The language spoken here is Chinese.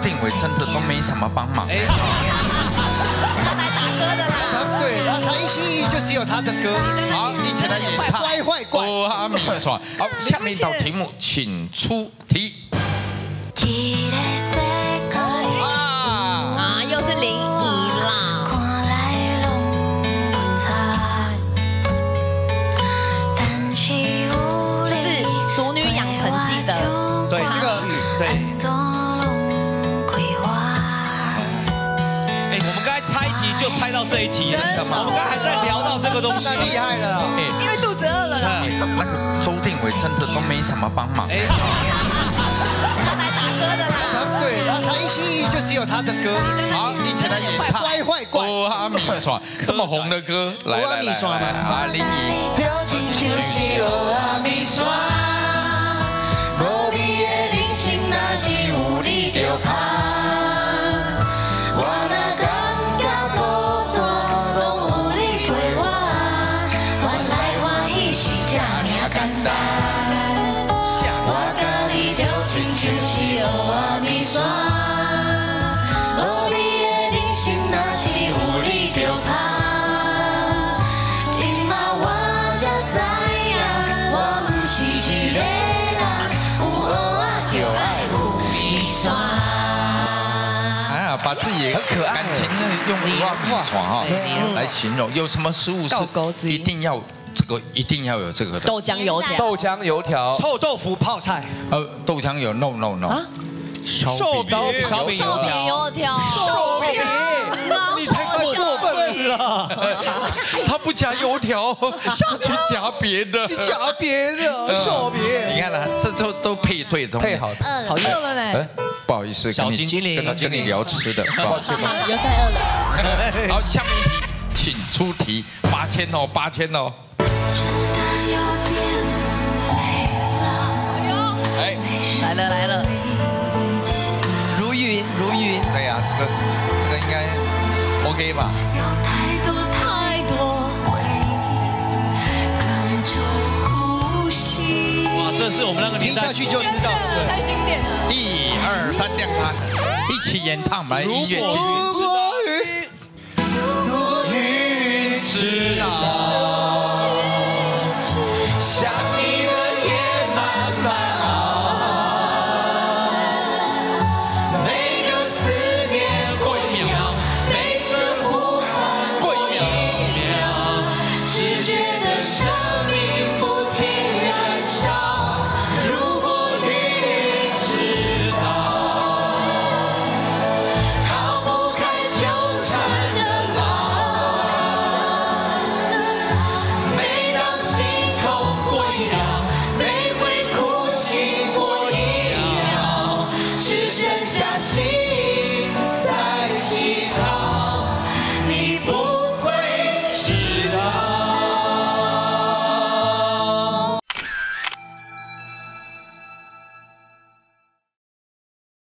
定伟真的都没什么帮忙。 他来打歌的啦。 对，他一心一意就只有他的歌。 好，一起来演唱。 乖坏怪。 阿米耍。好，下面一道题目，请出题。 又是林怡啦。这是《俗女养成记》的。 对，这个对。 哎，我们刚才猜题就猜到这一题， 真的吗？ 我们刚才还在聊到这个东西， 太厉害了。 因为肚子饿了啦。 那个周定伟真的都没什么帮忙。 他来打歌的啦。 对，他一心一意就只有他的歌。 好，一起来演唱。 乖坏怪。 阿米耍，这么红的歌，来，林怡。把自己很可爱感情呢用米耍哈来形容，有什么食物是一定要有这个的？ 豆浆油条。 豆浆油条。 臭豆腐泡菜。 豆浆有 no。 烧饼油条。 你太过分了！ 他不加油条，去夹别的。 你夹别的烧饼。 你看了，这都配对的， 配好的。 好饿了嘞。 不好意思， 小精灵跟你聊吃的，不好意思。 又太饿了。 好，下面一题，请出题，8000哦，8000哦。哎， 来了。如云。 对呀，这个应该 OK 吧？ 哇，这是我们那个听下去就知道， 太经典了。 1、2、3，亮他，一起演唱，来音乐剧。如果云知道，像你的夜慢慢熬，每个思念过一秒，每分呼唤过一秒，只觉得生命不停燃烧。如果云知道，逃不开纠缠的牢。每当心痛过一秒，每回哭醒过一秒，只剩下。